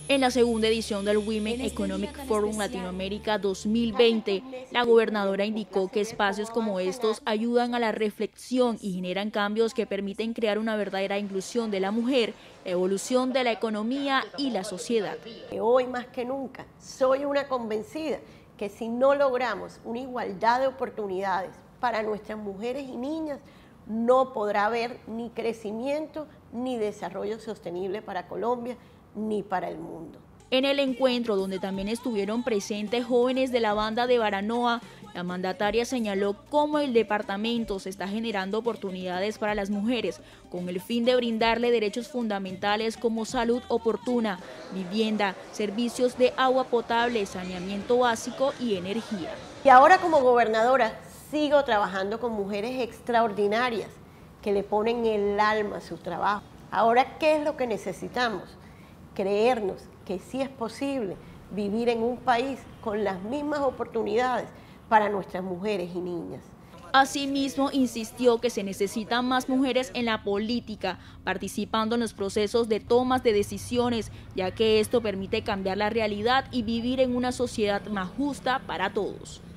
En la segunda edición del Women Economic Forum Latinoamérica 2020, la gobernadora indicó que espacios como estos ayudan a la reflexión y generan cambios que permiten crear una verdadera inclusión de la mujer, evolución de la economía y la sociedad. Hoy más que nunca soy una convencida que si no logramos una igualdad de oportunidades para nuestras mujeres y niñas, no podrá haber ni crecimiento ni desarrollo sostenible para Colombia ni para el mundo. En el encuentro, donde también estuvieron presentes jóvenes de la banda de Baranoa, la mandataria señaló cómo el departamento se está generando oportunidades para las mujeres, con el fin de brindarle derechos fundamentales como salud oportuna, vivienda, servicios de agua potable, saneamiento básico y energía. Y ahora como gobernadora sigo trabajando con mujeres extraordinarias que le ponen el alma a su trabajo. Ahora, ¿qué es lo que necesitamos? Creernos que sí es posible vivir en un país con las mismas oportunidades para nuestras mujeres y niñas. Asimismo, insistió que se necesitan más mujeres en la política, participando en los procesos de tomas de decisiones, ya que esto permite cambiar la realidad y vivir en una sociedad más justa para todos.